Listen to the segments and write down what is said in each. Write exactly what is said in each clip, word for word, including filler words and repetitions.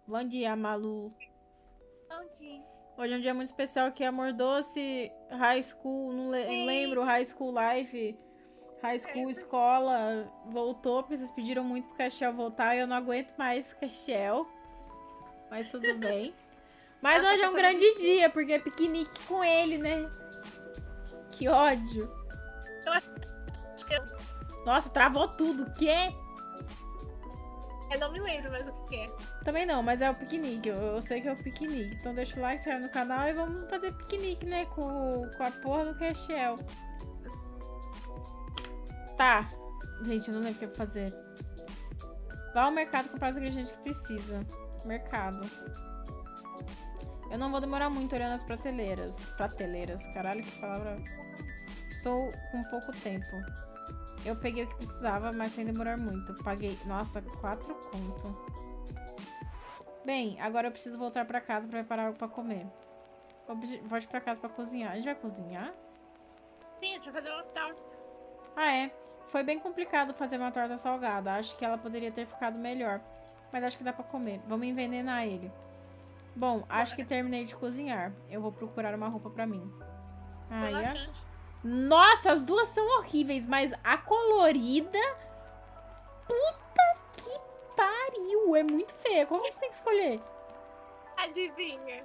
Bom dia, Malu. Bom dia. Hoje é um dia muito especial que Amor Doce, High School, não le Sim. lembro, High School Life, High School É Escola, voltou, porque vocês pediram muito pro Castiel voltar e eu não aguento mais Castiel. Mas tudo bem. Mas Nossa, hoje é um grande muito... dia, porque é piquenique com ele, né? Que ódio. Eu acho que eu... Nossa, travou tudo. O quê? eu não me lembro mais o que é. Também não, mas é o piquenique. Eu, eu sei que é o piquenique. Então deixa o like, se inscreve no canal e vamos fazer piquenique, né? Com, com a porra do Castiel. Tá. Gente, eu não lembro o que fazer. Vá ao mercado comprar os ingredientes que precisa. Mercado. Eu não vou demorar muito olhando as prateleiras. Prateleiras. Caralho, que palavra. Estou com pouco tempo. Eu peguei o que precisava, mas sem demorar muito. Paguei... Nossa, quatro conto. Bem, agora eu preciso voltar pra casa pra preparar algo pra comer. Volte pra casa pra cozinhar. A gente vai cozinhar? Sim, a gente vai fazer uma torta. Ah, é. Foi bem complicado fazer uma torta salgada. Acho que ela poderia ter ficado melhor. Mas acho que dá pra comer. Vamos envenenar ele. Bom, acho que terminei de cozinhar. Eu vou procurar uma roupa pra mim. Aí, ó. Nossa, as duas são horríveis, mas a colorida... Puta que pariu! É muito feia. Como a gente tem que escolher? Adivinha.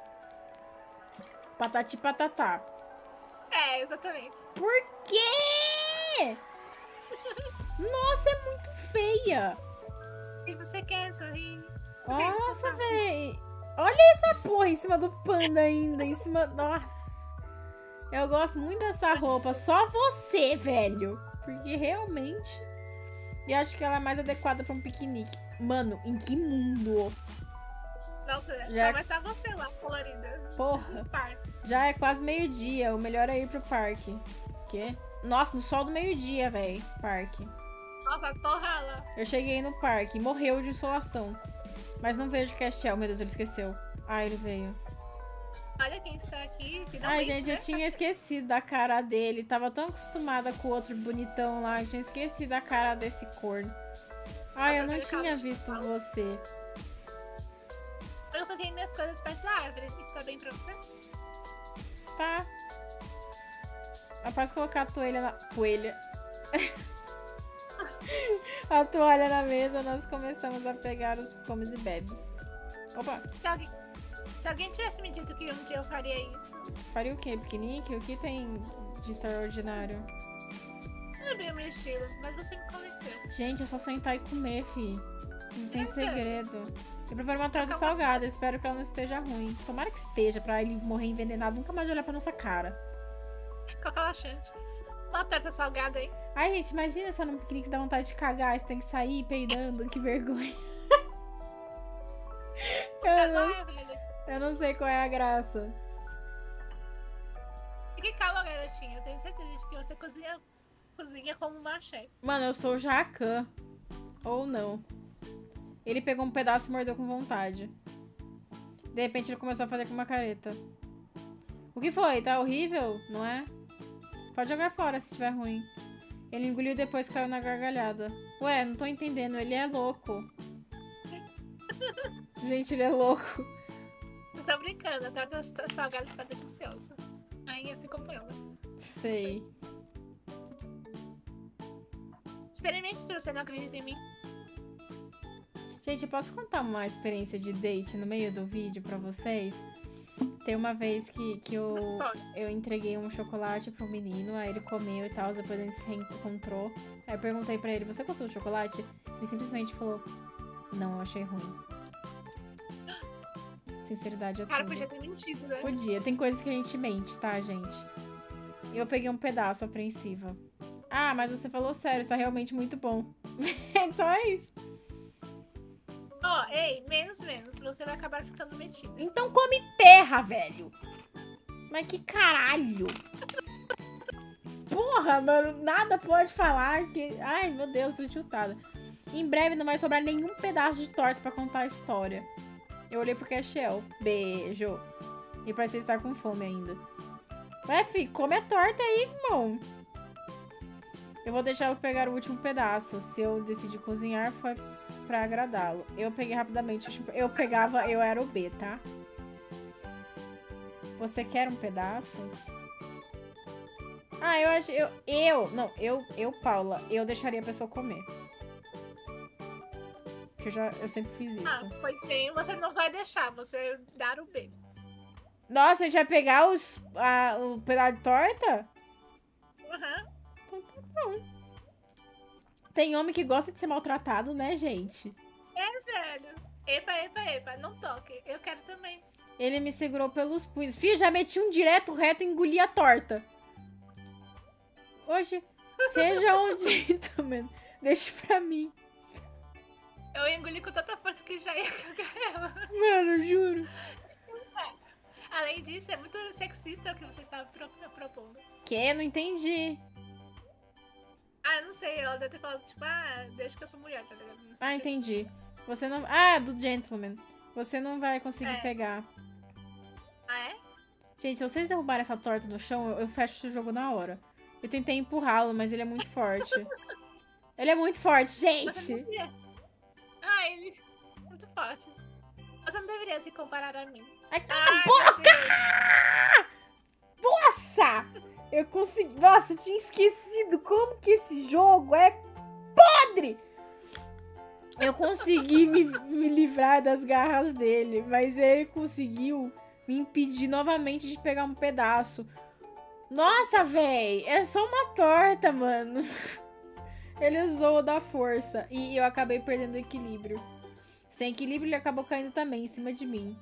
Patati patatá. É, exatamente. Por quê? Nossa, é muito feia. E você quer sorrir? Nossa, véi. Olha essa porra em cima do panda ainda. Em cima... Nossa. Eu gosto muito dessa roupa. Só você, velho. Porque realmente... E acho que ela é mais adequada pra um piquenique. Mano, em que mundo? Nossa, já... só vai estar você lá, colorida. Porra. Já é quase meio-dia. O melhor é ir pro parque. Quê? Nossa, no sol do meio-dia, velho. Parque. Nossa, torra lá. Eu cheguei no parque. Morreu de insolação. Mas não vejo o Castiel. Meu Deus, ele esqueceu. Ah, ele veio. Olha quem está aqui. Ai, gente, eu tinha esquecido da cara dele. Tava tão acostumada com o outro bonitão lá. Eu tinha esquecido da cara desse corno. Ai, eu não tinha visto você. Eu coloquei minhas coisas perto da árvore. Está bem pra você? Tá. Após colocar a toalha na... Coelha. A toalha na mesa, nós começamos a pegar os comes e bebes. Opa. Se alguém, se alguém tivesse me dito que um dia eu faria isso... Faria o quê? Piquenique? O que tem de extraordinário? Não é bem o meu estilo, mas você me convenceu. Gente, é só sentar e comer, fi. Não tem é segredo. Eu preparo uma torta salgada, uma... espero que ela não esteja ruim. Tomara que esteja, pra ele morrer envenenado, nunca mais olhar pra nossa cara. Qual que é o laxante? Uma torta salgada aí. Ai, gente, imagina se num piquenique dá vontade de cagar, você tem que sair peidando, que vergonha. eu, não, eu não sei qual é a graça. Fique calma, garotinha. Eu tenho certeza de que você cozinha, cozinha como uma chefe. Mano, eu sou o Jacan. Ou não. Ele pegou um pedaço e mordeu com vontade. De repente ele começou a fazer com uma careta. O que foi? Tá horrível? Não é? Pode jogar fora se estiver ruim. Ele engoliu e depois caiu na gargalhada. Ué, não tô entendendo. Ele é louco. Gente, ele é louco. Você tá brincando. A torta salgada está deliciosa. Aí assim como eu, né? Sei. Experimente se você não acredita em mim. Gente, eu posso contar uma experiência de date no meio do vídeo pra vocês? Tem uma vez que, que eu, eu entreguei um chocolate pro menino, aí ele comeu e tal, depois a gente se reencontrou. Aí eu perguntei pra ele, você gostou do chocolate? Ele simplesmente falou, não, eu achei ruim. Sinceridade é tudo. Cara, podia ter mentido, né? Podia, tem coisas que a gente mente, tá, gente? Eu peguei um pedaço apreensiva. Ah, mas você falou sério, está realmente muito bom. Então é isso. Ó, oh, ei, menos, menos, você vai acabar ficando metido. Então come terra, velho. Mas que caralho. Porra, mano, nada pode falar que... Ai, meu Deus, tô chutada. Em breve não vai sobrar nenhum pedaço de torta pra contar a história. Eu olhei pro Castiel. Beijo. E parecia estar com fome ainda. Ué, fi, come a torta aí, irmão. Eu vou deixar ela pegar o último pedaço. Se eu decidir cozinhar, foi pra agradá-lo. Eu peguei rapidamente. Tipo, eu pegava, eu era o B, tá? Você quer um pedaço? Ah, eu acho... Eu, eu não, eu, eu, Paula, eu deixaria a pessoa comer. Que eu, já, eu sempre fiz isso. Ah, pois bem, você não vai deixar, você dar o B. Nossa, a gente vai pegar os, a, o pedaço de torta? Aham. Então tá bom. Tem homem que gosta de ser maltratado, né, gente? É, velho. Epa, epa, epa, não toque. Eu quero também. Ele me segurou pelos punhos. Fih, já meti um direto, reto e engoli a torta. Hoje, seja um gentleman. Deixa pra mim. Eu engoli com tanta força que já ia cagar ela. Mano, juro. Além disso, é muito sexista o que você estava pro- propondo. Que? Não entendi. Ah, eu não sei, ela deve ter falado, tipo, ah, deixa que eu sou mulher, tá ligado? Não sei Ah, o que. entendi. Você não... Ah, do gentleman. Você não vai conseguir É. pegar. Ah, é? Gente, se vocês derrubarem essa torta no chão, eu, eu fecho o jogo na hora. Eu tentei empurrá-lo, mas ele é muito forte. Ele é muito forte, Você gente! não deveria. Ah, ele é muito forte. Você não deveria se comparar a mim. Ai, cala a Ai, boca! meu Deus. Nossa! Eu consegui... Nossa, eu tinha esquecido como que esse jogo é podre! Eu consegui me, me livrar das garras dele, mas ele conseguiu me impedir novamente de pegar um pedaço. Nossa, véi! É só uma torta, mano. Ele usou da força e eu acabei perdendo o equilíbrio. Sem equilíbrio, ele acabou caindo também em cima de mim.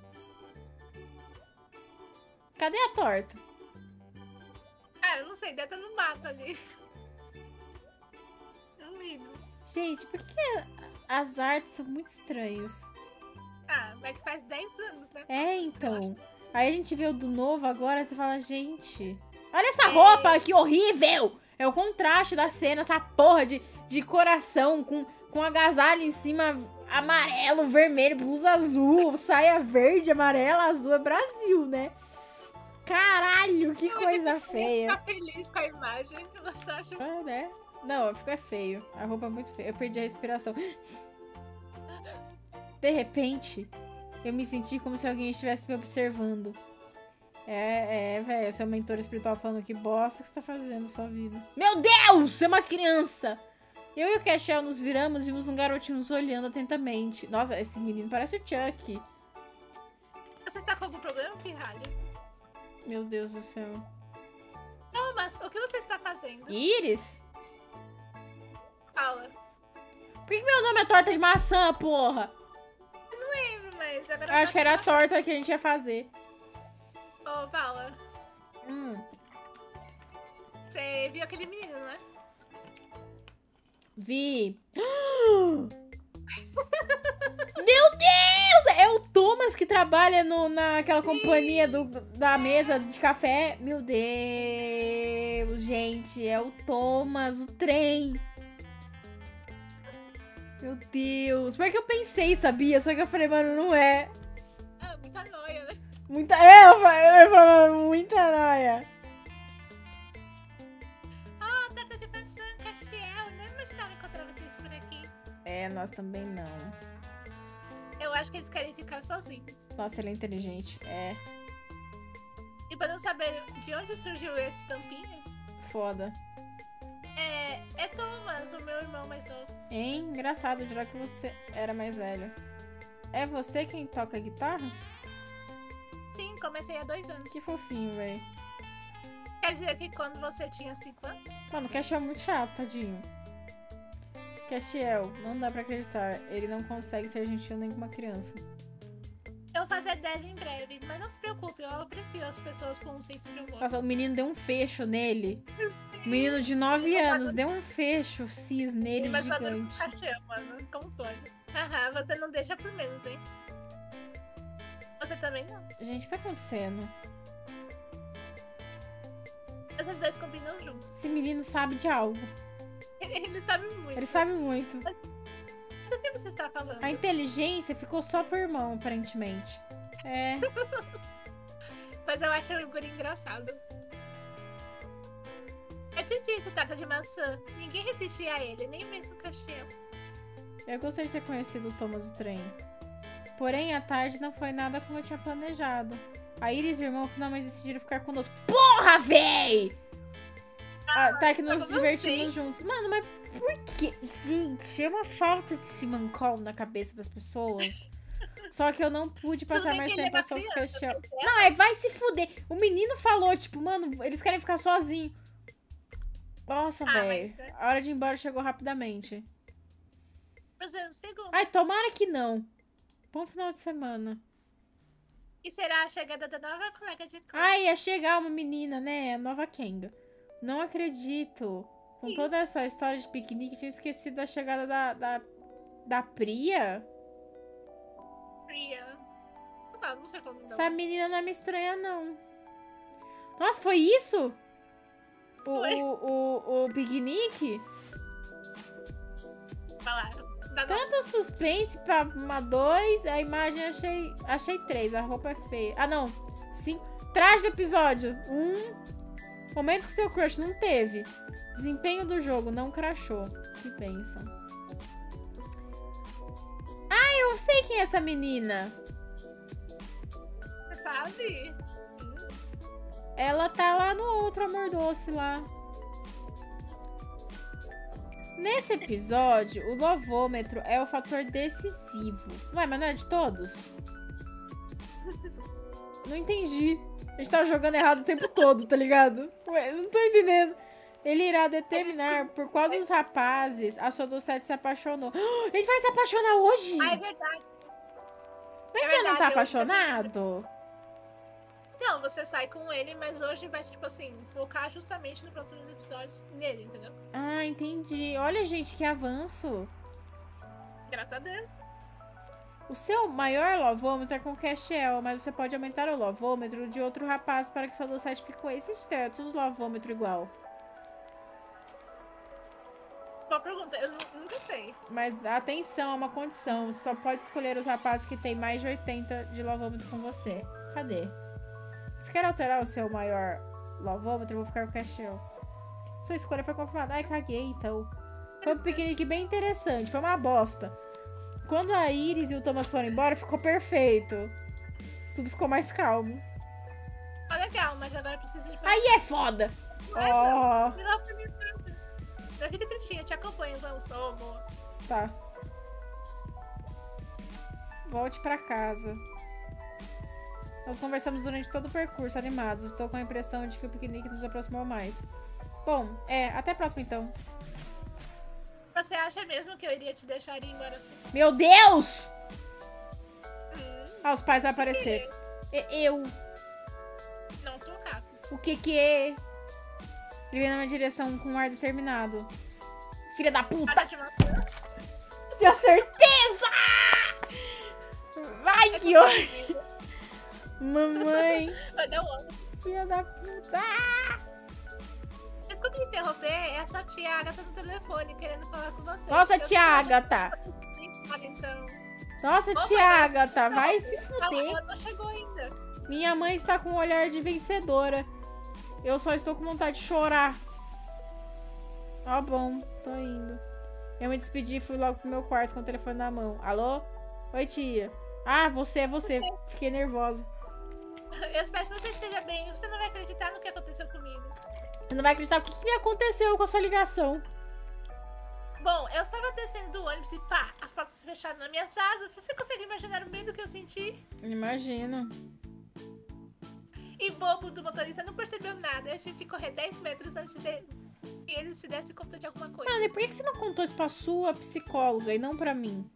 Cadê a torta? Ah, eu não sei, deve estar no mato ali. Não ligo. Gente, por que as artes são muito estranhas? Ah, é que faz dez anos, né? É, então. Aí a gente vê o do novo agora e você fala, gente... Olha essa É. roupa, que horrível! É o contraste da cena, essa porra de, de coração com, com agasalho em cima amarelo, vermelho, blusa azul, saia verde, amarela, azul. É Brasil, né? Caralho, que Eu coisa achei que eu ia feia. ficar feliz com a imagem. Você acha? Ah, né? Não, ficou feio. A roupa é muito feia. Eu perdi a respiração. De repente, eu me senti como se alguém estivesse me observando. É, é, velho, seu mentor espiritual falando que bosta que você tá fazendo na sua vida. Meu Deus, você é uma criança! Eu e o Cashel nos viramos e vimos um garotinho nos olhando atentamente. Nossa, esse menino parece o Chuck. Você está com algum problema, pirralho? Meu Deus do céu. Não, mas o que você está fazendo? Iris? Paula. Por que meu nome é torta de maçã, porra? Não lembro, mas agora... Eu acho que era a torta que a gente ia fazer. Ô, Paula, Hum. você viu aquele menino, né? Vi. Meu Deus! É o Thomas que trabalha no, naquela companhia do, da mesa de café. Meu Deus, gente. É o Thomas, o trem. Meu Deus. Porque eu pensei, sabia? Só que eu falei, mano, não é. Ah, muita noia, né? Muita. É, eu falei, eu falei mano, muita noia. Ah, Tata de Maçã, Castiel. Não imaginava encontrar vocês por aqui. É, nós também não. Eu acho que eles querem ficar sozinhos. Nossa, ele é inteligente. É, E pra não saber de onde surgiu esse tampinho, foda. é, é Thomas, o meu irmão mais novo. Hein? Engraçado, jurava que você era mais velho. É você quem toca guitarra? Sim, comecei há dois anos. Que fofinho, velho. Quer dizer que quando você tinha cinco anos? Mano, o Castiel é muito chato, tadinho. Castiel, não dá pra acreditar. Ele não consegue ser gentil nem com uma criança. Eu vou fazer dez em breve, mas não se preocupe, eu aprecio as pessoas com um senso de humor. Nossa, o menino deu um fecho nele. O menino de nove anos deu um fecho cis nele Mas gigante. Castiel, mano, como pode? Haha, você não deixa por menos, hein? Você também não. Gente, o que tá acontecendo? Esses dois combinam juntos. Esse menino sabe de algo. Ele sabe muito. Ele sabe muito. Do que você está falando? A inteligência ficou só pro irmão, aparentemente. É. Mas eu acho o guri engraçado. Eu te disse, Tata de Maçã. Ninguém resistia a ele, nem mesmo o Castiel. Eu gostaria de ter conhecido o Thomas do trem. Porém, a tarde não foi nada como eu tinha planejado. A Iris e o irmão finalmente decidiram ficar conosco. Porra, véi! Ah, tá que nos divertimos juntos. Mano, mas por que? Gente, é uma falta de simancol na cabeça das pessoas. Só que eu não pude passar mais tempo só fechando. Não, é vai se fuder. O menino falou, tipo, mano, eles querem ficar sozinhos. Nossa, ah, velho. É... A hora de ir embora chegou rapidamente. Ai, tomara que não. Bom final de semana. E será a chegada da nova colega de classe? Ai, ia chegar uma menina, né? A nova Kenga. Não acredito. Com Sim. toda essa história de piquenique, tinha esquecido da chegada da... Da, da Priya. Priya. Ah, não sei como não. Essa menina não é me estranha, não. Nossa, foi isso? O, foi. o, o, o piquenique? Falaram. Tanto suspense pra uma dois, a imagem achei achei três, a roupa é feia. Ah, não. Cinco. Traje do episódio. Um. Momento que seu crush não teve. Desempenho do jogo não crashou. Que bênção. Ah, eu sei quem é essa menina. Você sabe? Ela tá lá no outro Amor Doce lá. Nesse episódio, o lovômetro é o fator decisivo. Ué, mas não é de todos? Não entendi. A gente tava jogando errado o tempo todo, tá ligado? Ué, não tô entendendo. Ele irá determinar por qual dos rapazes a sua docete se apaixonou. A gente vai se apaixonar hoje? Ah, é verdade. Mas a gente já não tá apaixonado? Não, você sai com ele, mas hoje vai, tipo assim, focar justamente no próximo episódio nele, entendeu? Ah, entendi. Olha, gente, que avanço. Graças a Deus. O seu maior lovômetro é com Castiel, mas você pode aumentar o lovômetro de outro rapaz para que sua docete fique com esse de ter todos os lovômetro igual. Boa pergunta, eu nunca sei. Mas atenção, é uma condição. Você só pode escolher os rapazes que tem mais de oitenta de lovômetro com você. Cadê? Se quer alterar o seu maior lovômetro, eu vou ficar com o Castiel. Sua escolha foi confirmada. Ai, caguei, então. Foi um piquenique bem interessante. Foi uma bosta. Quando a Iris e o Thomas foram embora, ficou perfeito. Tudo ficou mais calmo. Tá legal, mas agora precisa ir pra... Aí é foda! Vai, ó. Me dá pra mim, não fica tristinha, eu te acompanho, vamos, sou boa. Tá. Volte pra casa. Nós conversamos durante todo o percurso, animados. Estou com a impressão de que o piquenique nos aproximou mais. Bom, é, até a próxima então. Você acha mesmo que eu iria te deixar ir embora assim? Meu Deus! Hum, ah, os pais vão aparecer. E, eu. Não tô rápido. O que que é? Ele vem na minha direção com um ar determinado. Filha da puta! De maçã. Tinha certeza! Vai, é que ódio! Mamãe! Vai dar um Filha da puta! Desculpe me interromper, é a sua tia Agatha no telefone querendo falar com você. Nossa, tia Agatha! Então. Nossa, Opa, tia Agatha, vai se fuder. Ela não chegou ainda. Minha mãe está com um olhar de vencedora. Eu só estou com vontade de chorar. Ó, bom, tô indo. Eu me despedi e fui logo pro meu quarto com o telefone na mão. Alô? Oi, tia. Ah, você é você. você. Fiquei nervosa. Eu espero que você esteja bem. Você não vai acreditar no que aconteceu comigo. Você não vai acreditar o que, que aconteceu com a sua ligação. Bom, eu estava descendo do ônibus e pá, as portas se fecharam nas minhas asas. Você consegue imaginar o medo que eu senti? Imagino. E bobo do motorista não percebeu nada. Eu tive que correr dez metros antes de que ele se desse conta de alguma coisa. Mano, e por que você não contou isso pra sua psicóloga e não pra mim?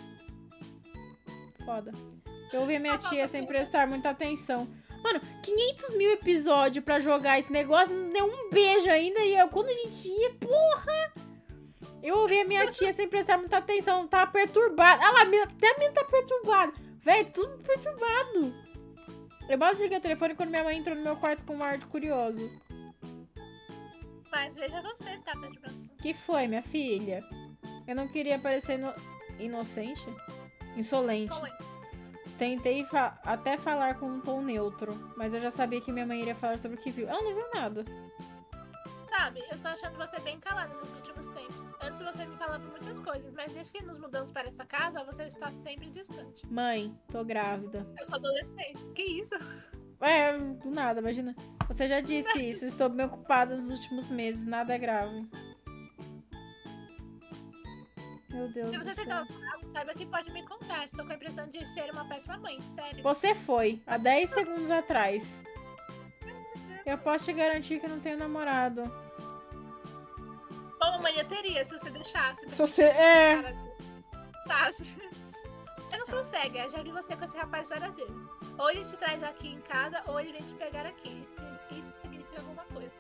Foda. Eu ouvi a minha tia sem prestar muita atenção. Mano, quinhentos mil episódios pra jogar esse negócio, não deu um beijo ainda. E eu, quando a gente ia, porra! Eu ouvi a minha tia sem prestar muita atenção, tava perturbada. Ah lá, até a minha tá perturbada. Véi, tudo perturbado. Eu mal desliguei o telefone quando minha mãe entrou no meu quarto com um ar de curioso. Mas veja você, Tata de Brasil. Que foi, minha filha? Eu não queria parecer ino... inocente? Insolente. Insolente. Tentei fa até falar com um tom neutro, mas eu já sabia que minha mãe iria falar sobre o que viu. Ela não viu nada. Sabe, eu tô achando você bem calada nos últimos tempos. antes você me falava muitas coisas, mas desde que nos mudamos para essa casa, você está sempre distante. Mãe, tô grávida. Eu sou adolescente. Que isso? É, do nada, imagina. Você já disse isso, estou bem ocupada nos últimos meses, nada é grave. Meu Deus Se do você céu. tentar falar, saiba que pode me contar. Estou com a impressão de ser uma péssima mãe, sério. Você foi, há dez segundos atrás. Eu posso te garantir que não tenho namorado. Bom, mãe, eu teria, se você deixasse. Se você... É... Cara, sabe? Eu não sou cega, já vi você com esse rapaz várias vezes. Ou ele te traz aqui em casa, ou ele vem te pegar aqui. Isso, isso significa alguma coisa.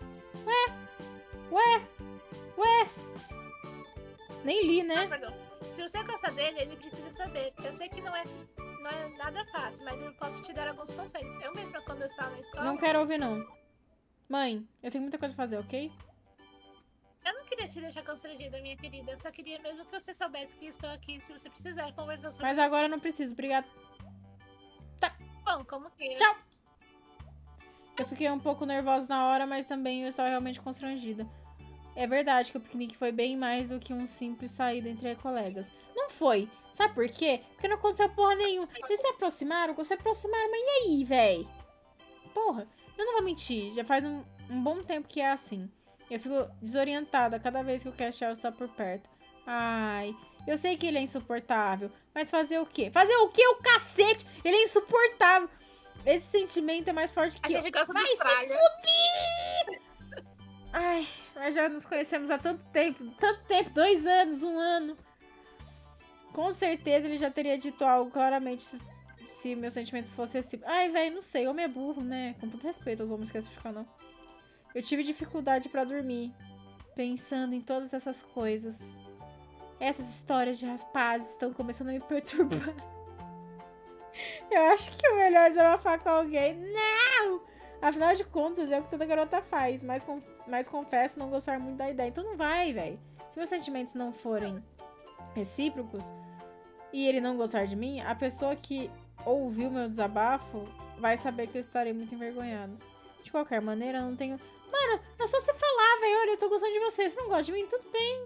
Ué? Ué? Nem li, né? Ah, perdão. Se você gosta dele, ele precisa saber. Eu sei que não é, não é nada fácil, mas eu posso te dar alguns conselhos. Eu mesma, quando eu estava na escola... Não quero ouvir, não. Mãe, eu tenho muita coisa pra fazer, ok? Eu não queria te deixar constrangida, minha querida. Eu só queria mesmo que você soubesse que estou aqui se você precisar conversar sobre Mas agora eu não preciso, obrigada. Bom, como queira. Tchau. Eu fiquei um pouco nervosa na hora, mas também eu estava realmente constrangida. É verdade que o piquenique foi bem mais do que um simples saída entre colegas. Não foi. Sabe por quê? Porque não aconteceu porra nenhuma. Eles se aproximaram, se aproximaram, mas e aí, véi? Porra, eu não vou mentir. Já faz um, um bom tempo que é assim. Eu fico desorientada cada vez que o Castiel está por perto. Ai, eu sei que ele é insuportável, mas fazer o quê? Fazer o quê, o cacete? Ele é insuportável. Esse sentimento é mais forte A que eu. gente gosta Vai de se praga. fuder! Ai, nós já nos conhecemos há tanto tempo. Tanto tempo, dois anos, um ano. Com certeza ele já teria dito algo claramente se, se meu sentimento fosse assim. Ai, velho, não sei, homem é burro, né? Com todo respeito aos homens que assistem o canal. Eu tive dificuldade pra dormir, pensando em todas essas coisas. Essas histórias de rapazes estão começando a me perturbar. Eu acho que é melhor desabafar com alguém. Não! Afinal de contas, é o que toda garota faz. Mas, com, mas confesso não gostar muito da ideia. Então não vai, velho. Se meus sentimentos não forem recíprocos e ele não gostar de mim, a pessoa que ouviu meu desabafo vai saber que eu estarei muito envergonhada. De qualquer maneira, eu não tenho... Mano, é só você falar, velho. Olha, eu tô gostando de você. Você não gosta de mim? Tudo bem.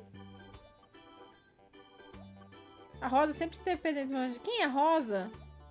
A Rosa sempre esteve presente. Mas quem é a Rosa?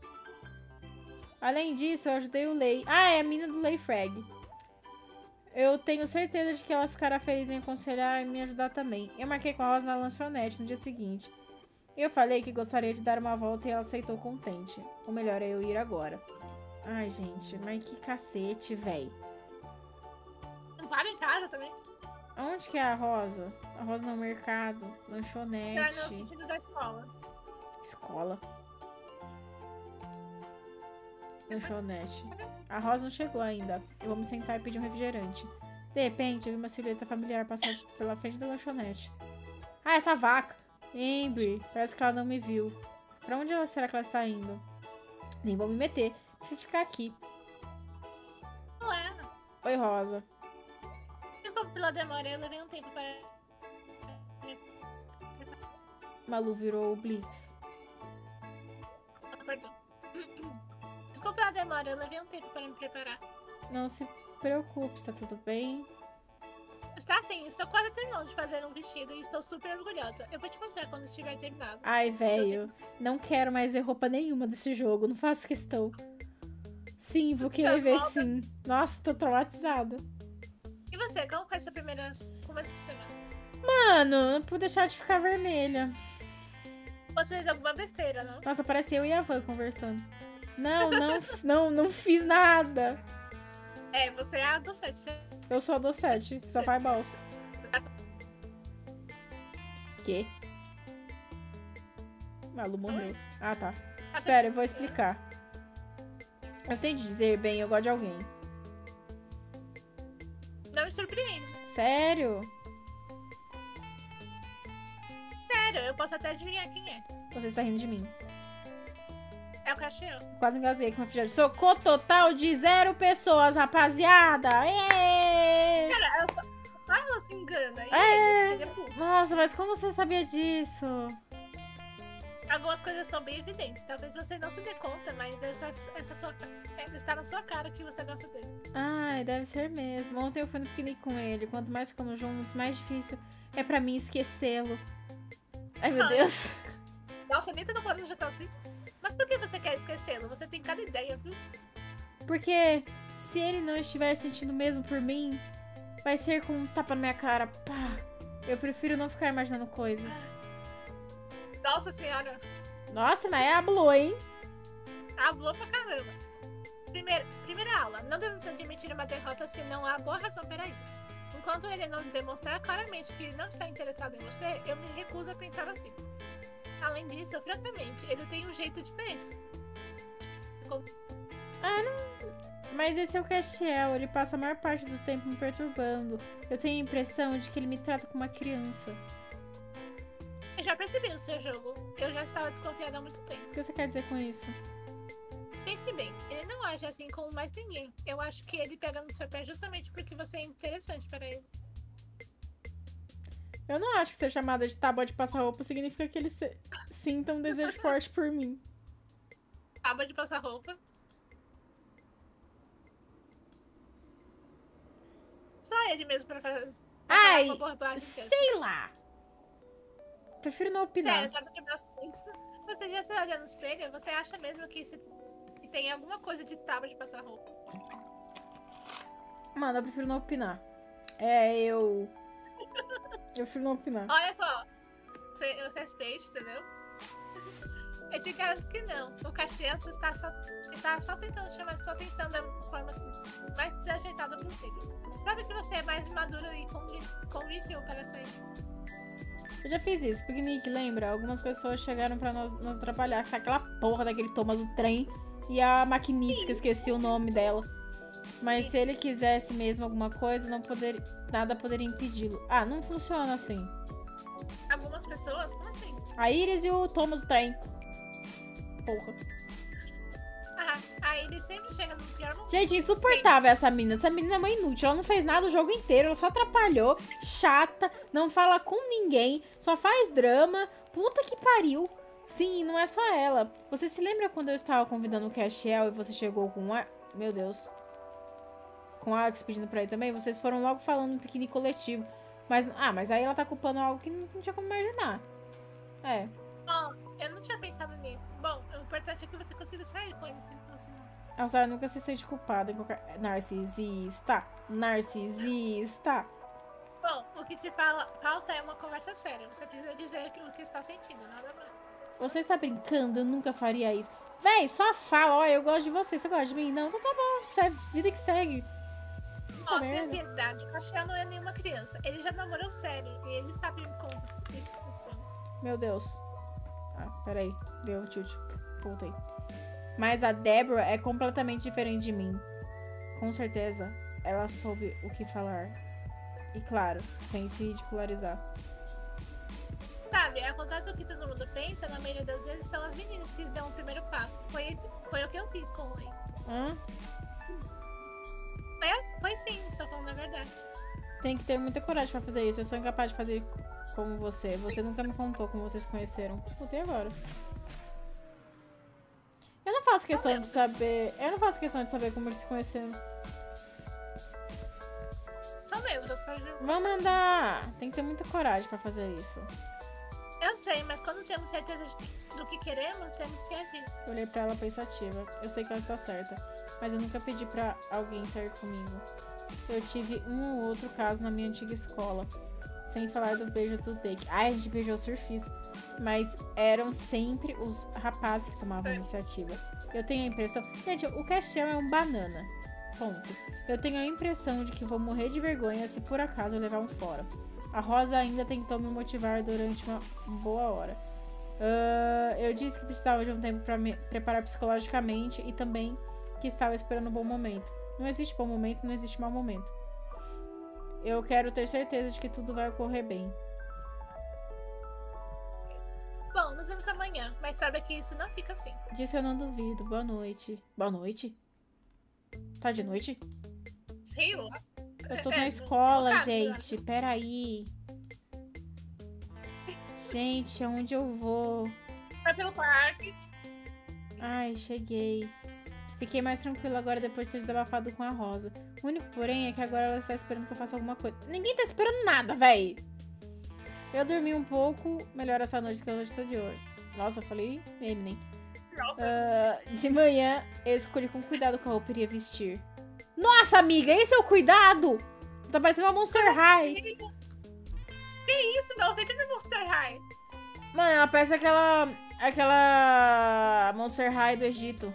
Além disso, eu ajudei o Lei. Ah, é a mina do Lei Frag. Eu tenho certeza de que ela ficará feliz em aconselhar e me ajudar também. Eu marquei com a Rosa na lanchonete no dia seguinte. Eu falei que gostaria de dar uma volta e ela aceitou contente. O melhor é eu ir agora. Ai, gente, mas que cacete, véi. Não para em casa também. Onde que é a Rosa? A Rosa no mercado, lanchonete. É no sentido da escola. Escola. Lanchonete. A Rosa não chegou ainda. Eu vou me sentar e pedir um refrigerante. De repente, eu vi uma silhueta familiar passar pela frente da lanchonete. Ah, essa vaca! Amber, parece que ela não me viu. Pra onde ela, será que ela está indo? Nem vou me meter. Prefiro ficar aqui. Não é. Oi, Rosa. Desculpa pela demora, eu levei um tempo para... Malu virou o Blitz. Ah, perdão. Desculpa pela demora, eu levei um tempo para me preparar. Não se preocupe, está tudo bem? Está sim, estou quase terminando de fazer um vestido e estou super orgulhosa. Eu vou te mostrar quando estiver terminado. Ai, velho, não quero mais ver roupa nenhuma desse jogo, não faço questão. Sim, vou querer ver sim. Nossa, tô traumatizada. E você, como foi sua primeira começo de semana? Mano, não pude deixar de ficar vermelha. Você fez alguma besteira, não? Nossa, parece eu e a Van conversando. Não, não, não, não fiz nada. É, você é a docente. Você... Eu sou a docete, só faz bosta. Você tá... Quê? Malu morreu. Ah, tá. Ah, Espera, eu vou explicar. Eu tenho de dizer, bem, eu gosto de alguém. Não me surpreende. Sério? Sério, eu posso até adivinhar quem é. Você está rindo de mim. É o Castiel. Quase engasguei com o refrigerante. Socou total de zero pessoas, rapaziada. Êêêê! Cara, ela só, só ela se engana. E É. ele é burro. Nossa, mas como você sabia disso? Algumas coisas são bem evidentes. Talvez você não se dê conta, mas essa, essa sua, é, está na sua cara que você gosta dele. Ai, deve ser mesmo. Ontem eu fui no piquenique com ele. Quanto mais ficamos juntos, mais difícil é pra mim esquecê-lo. Ai, meu Ai. Deus. Nossa, nem todo mundo já tá assim. Mas por que você quer esquecê-lo? Você tem cada ideia, viu? Porque se ele não estiver sentindo mesmo por mim, vai ser com um tapa na minha cara. Pá. Eu prefiro não ficar imaginando coisas. Nossa senhora. Nossa, mas hablou, hein? Hablou pra caramba. Primeira, primeira aula. Não devemos admitir uma derrota se não há boa razão para isso. Enquanto ele não demonstrar claramente que não está interessado em você, eu me recuso a pensar assim. Além disso, francamente, ele tem um jeito diferente. Ah, não. Mas esse é o Castiel. Ele passa a maior parte do tempo me perturbando. Eu tenho a impressão de que ele me trata como uma criança. Eu já percebi o seu jogo. Eu já estava desconfiada há muito tempo. O que você quer dizer com isso? Pense bem, ele não age assim com mais ninguém. Eu acho que ele pega no seu pé justamente porque você é interessante para ele. Eu não acho que ser chamada de tábua de passar roupa significa que ele se... sinta um desejo forte por mim. Tábua de passar roupa? Só ele mesmo pra fazer. Pra Ai, uma bobagem dessa. sei lá. Prefiro não opinar. Sério, trata de braço. Você já se olha no espelho? Você acha mesmo que, se... que tem alguma coisa de tábua de passar roupa? Mano, eu prefiro não opinar. É, eu... Eu prefiro não opinar. Olha só. Você, você respeite, entendeu? Eu te garanto que não. O Caxias está só, está só tentando chamar sua atenção da forma mais desajeitada possível. Prova que você é mais madura e convi conviveu para sair. Eu já fiz isso. Piquenique, lembra? Algumas pessoas chegaram pra nós, nós trabalhar. Que é aquela porra daquele Thomas do trem. E a maquinista, que eu esqueci o nome dela. Mas se ele quisesse mesmo alguma coisa, não poder, nada poderia impedi-lo. Ah, não funciona assim. Algumas pessoas? Como assim? A Iris e o Thomas do trem. Porra. Ah, aí ele sempre chega no pior momento. Gente, insuportável essa menina. Essa menina é uma inútil. Ela não fez nada o jogo inteiro. Ela só atrapalhou. Chata. Não fala com ninguém. Só faz drama. Puta que pariu. Sim, não é só ela. Você se lembra quando eu estava convidando o Castiel e você chegou com a... Meu Deus. Com a Alex pedindo pra ele também? Vocês foram logo falando um piquenique coletivo. Mas, ah, mas aí ela tá culpando algo que não, não tinha como imaginar. É. Bom, eu não tinha pensado nisso. Bom, o importante é que você consiga sair com ele no final. A Sara nunca se sente culpada em qualquer... Narcisista. Narcisista. Bom, o que te fala, falta é uma conversa séria. Você precisa dizer o que está sentindo, nada mais. Você está brincando? Eu nunca faria isso. Véi, só fala. Olha, eu gosto de você. Você gosta de mim? Não, então tá bom. Segue, vida que segue. Ó, tem piedade. O Castiel não é nenhuma criança. Ele já namorou sério. E ele sabe como isso funciona. Meu Deus. Ah, peraí. Deu tilt. Voltei. Mas a Deborah é completamente diferente de mim. Com certeza, ela soube o que falar. E claro, sem se ridicularizar. Sabe, ao contrário do que todo mundo pensa, na maioria das vezes são as meninas que dão o primeiro passo. Foi, foi o que eu fiz com o Lei. Hã? Foi, foi sim, estou falando a verdade. Tem que ter muita coragem pra fazer isso. Eu sou incapaz de fazer como você. Você nunca me contou como vocês se conheceram. Contei agora. Eu não faço questão de saber... Eu não faço questão de saber como eles se conheceram. São neutras, pode... Vamos mandar... Tem que ter muita coragem pra fazer isso. Eu sei, mas quando temos certeza do que queremos, temos que agir. Eu olhei pra ela pensativa. Eu sei que ela está certa. Mas eu nunca pedi pra alguém sair comigo. Eu tive um ou outro caso na minha antiga escola. Sem falar do beijo do Dake. Ai, a gente beijou o surfista. Mas eram sempre os rapazes que tomavam a iniciativa. Eu tenho a impressão... Gente, o Castiel é um banana. Ponto. Eu tenho a impressão de que vou morrer de vergonha se por acaso eu levar um fora. A Rosa ainda tentou me motivar durante uma boa hora. Uh, eu disse que precisava de um tempo para me preparar psicologicamente e também que estava esperando um bom momento. Não existe bom momento, não existe mau momento. Eu quero ter certeza de que tudo vai ocorrer bem. Bom, nos vemos amanhã, mas saiba que isso não fica assim. Disso eu não duvido. Boa noite. Boa noite? Tá de noite? Sei lá. Eu tô É, na escola, no caso, gente. Peraí. Gente, aonde eu vou? Vai pelo parque. Ai, cheguei. Fiquei mais tranquila agora depois de ter desabafado com a Rosa. O único, porém, é que agora ela está esperando que eu faça alguma coisa. Ninguém tá esperando nada, véi. Eu dormi um pouco melhor essa noite que a noite de hoje. Nossa, eu falei Eminem. Nossa. Uh, de manhã, eu escolhi com cuidado qual roupa iria vestir. Nossa, amiga, esse é o cuidado? Tá parecendo uma Monster High. Que isso? Não, veja minha Monster High. Mano, ela parece aquela... Aquela... Monster High do Egito.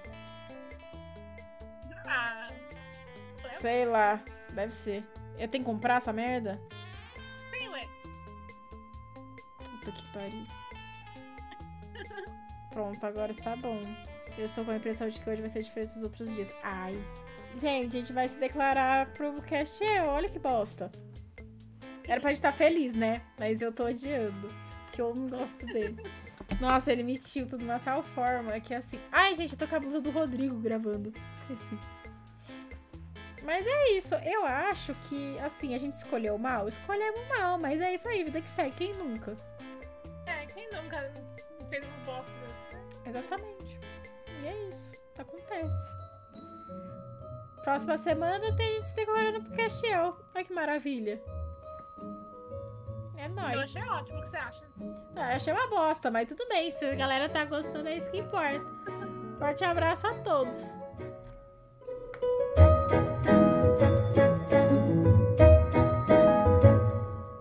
Ah. Sei lá. Deve ser. Eu tenho que comprar essa merda? Sim, ué. Puta que pariu. Pronto, agora está bom. Eu estou com a impressão de que hoje vai ser diferente dos outros dias. Ai. Gente, a gente vai se declarar pro cast eu. Olha que bosta. Era pra gente estar feliz, né? Mas eu tô odiando. Porque eu não gosto dele. Nossa, ele me tilta de uma tal forma que é assim... Ai, gente, eu tô com a blusa do Rodrigo gravando. Esqueci. Mas é isso. Eu acho que, assim, a gente escolheu mal. Escolhemos mal, mas é isso aí. Vida que segue. Quem nunca? É, quem nunca fez um bosta desse? Exatamente. E é isso. Acontece. Próxima semana tem gente se declarando pro Castiel. Olha que maravilha. É nóis. Eu achei ótimo, o que você acha? Ah, eu achei uma bosta, mas tudo bem. Se a galera tá gostando, é isso que importa. Forte abraço a todos.